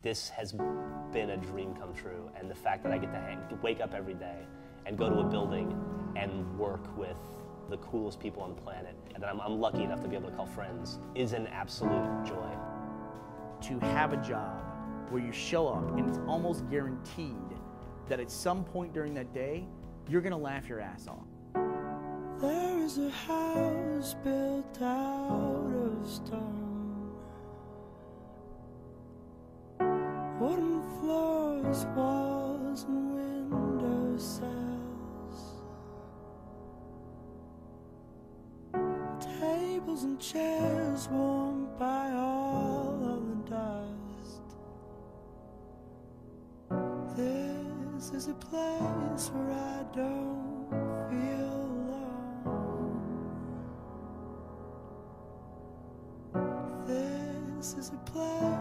This has been a dream come true, and the fact that I get to wake up every day and go to a building and work with the coolest people on the planet, and that I'm lucky enough to be able to call friends, is an absolute joy. To have a job where you show up and it's almost guaranteed that at some point during that day, you're gonna laugh your ass off. There is a house built out of stone, wooden floors, walls, and window sills, tables and chairs warmed by all of the dust. This is a place where I don't feel alone. This is a place